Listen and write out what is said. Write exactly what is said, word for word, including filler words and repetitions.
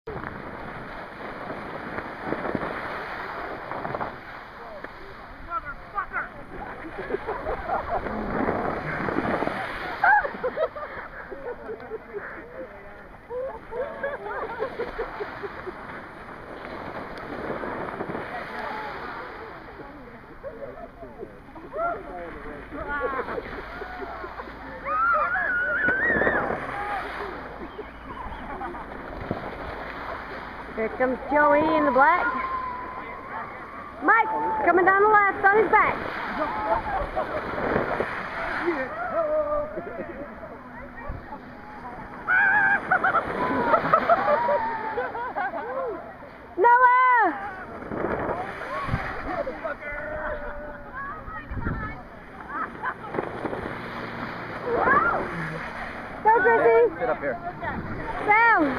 Here comes Joey in the black. Mike coming down the left on his back. Noah! Go, Chrissy! Sit up here. Sam!